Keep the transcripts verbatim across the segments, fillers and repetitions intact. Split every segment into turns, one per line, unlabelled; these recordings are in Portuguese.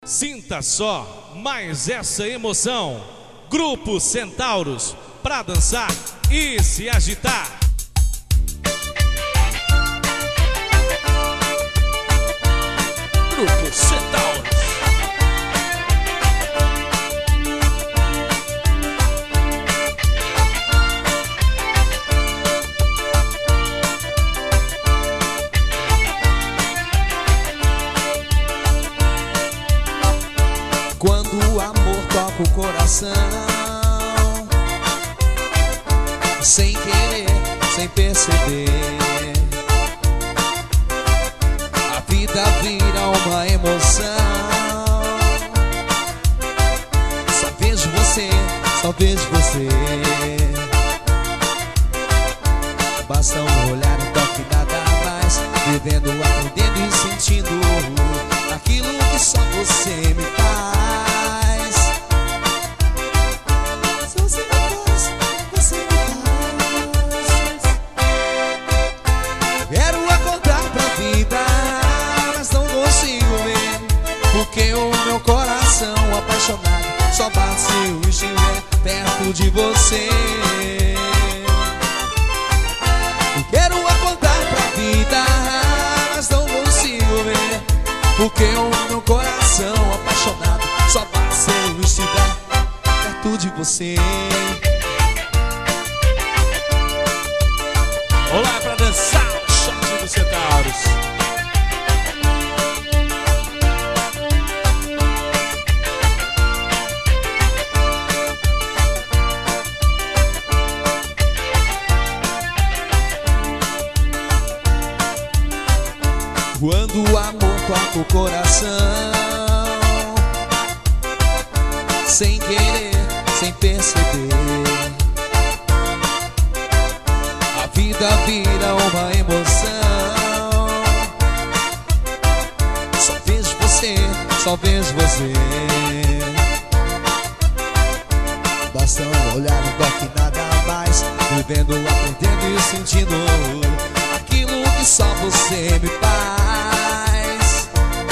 Sinta só mais essa emoção. Grupo Centauros, pra dançar e se agitar. Grupo Centauros.
Quando o amor toca o coração, sem querer, sem perceber, a vida vira uma emoção. Só vejo você, só vejo você. Basta um olhar, um toque, nada mais. Vivendo, aprendendo e sentindo aquilo que só você me faz. Quero acordar pra vida, mas não consigo ver, porque o meu coração apaixonado só bate se eu estiver perto de você. Quero acordar pra vida, mas não consigo ver, porque o meu coração apaixonado só bate se eu estiver perto de você.
Olá, pra dançar o shot dos Centauros.
Quando o amor toca o coração, sem querer, sem perceber, a vida vira uma emoção. Só vejo você, só vejo você. Basta um olhar, um toque, nada mais. Vivendo, aprendendo e sentindo aquilo que só você me faz.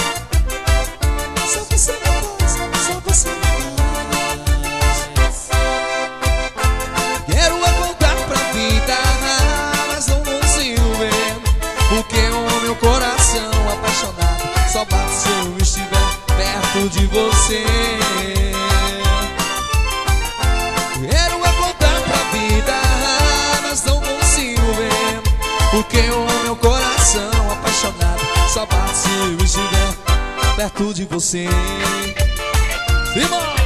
Só você me faz, só você me faz. Quero acordar pra vida, mas não consigo ver, porque o meu coração apaixonado só bate se eu estiver perto de você. Quero acordar pra vida, mas não consigo ver, porque o meu coração apaixonado só bate se eu estiver perto de você.
Simão!